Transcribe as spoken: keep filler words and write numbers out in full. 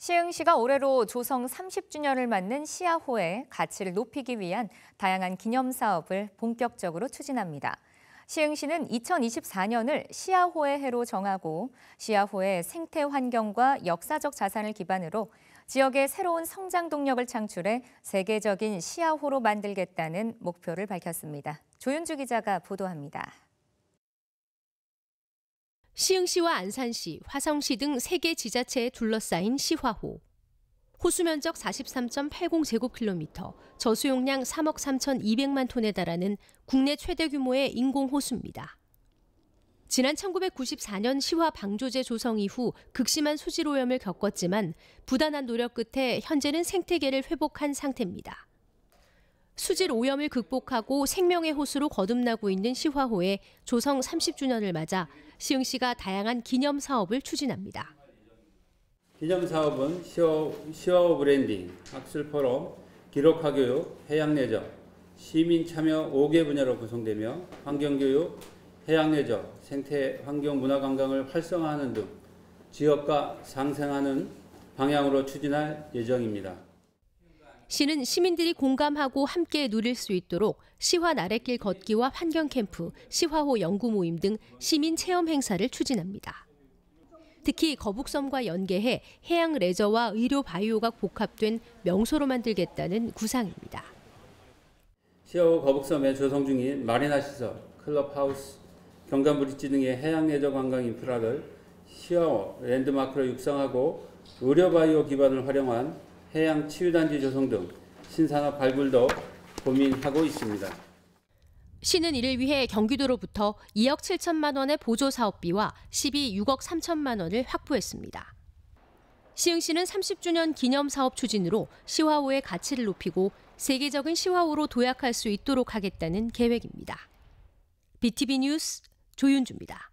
시흥시가 올해로 조성 삼십 주년을 맞는 시야호의 가치를 높이기 위한 다양한 기념사업을 본격적으로 추진합니다. 시흥시는 이천이십사 년을 시야호의 해로 정하고 시야호의 생태 환경과 역사적 자산을 기반으로 지역의 새로운 성장 동력을 창출해 세계적인 시야호로 만들겠다는 목표를 밝혔습니다. 조윤주 기자가 보도합니다. 시흥시와 안산시, 화성시 등 세 개 지자체에 둘러싸인 시화호. 호수 면적 사십삼 점 팔공 제곱킬로미터, 저수용량 삼억 삼천이백만 톤에 달하는 국내 최대 규모의 인공호수입니다. 지난 천구백구십사 년 시화 방조제 조성 이후 극심한 수질 오염을 겪었지만 부단한 노력 끝에 현재는 생태계를 회복한 상태입니다. 수질 오염을 극복하고 생명의 호수로 거듭나고 있는 시화호의 조성 삼십 주년을 맞아 시흥시가 다양한 기념 사업을 추진합니다. 기념 사업은 시화호, 시화호 브랜딩, 학술 포럼, 기록화 교육, 해양 레저, 시민 참여 오 개 분야로 구성되며 환경 교육, 해양 레저, 생태 환경 문화 관광을 활성화하는 등 지역과 상생하는 방향으로 추진할 예정입니다. 시는 시민들이 공감하고 함께 누릴 수 있도록 시화 나래길 걷기와 환경 캠프, 시화호 연구 모임 등 시민 체험 행사를 추진합니다. 특히 거북섬과 연계해 해양 레저와 의료 바이오가 복합된 명소로 만들겠다는 구상입니다. 시화호 거북섬에 조성 중인 마리나 시설, 클럽하우스, 경관 브릿지 등의 해양 레저 관광 인프라를 시화호 랜드마크로 육성하고 의료 바이오 기반을 활용한 해양 치유단지 조성 등 신산업 발굴도 고민하고 있습니다. 시는 이를 위해 경기도로부터 이억 칠천만 원의 보조 사업비와 시비 육억 삼천만 원을 확보했습니다. 시흥시는 삼십 주년 기념 사업 추진으로 시화호의 가치를 높이고 세계적인 시화호로 도약할 수 있도록 하겠다는 계획입니다. 비티비 뉴스 조윤주입니다.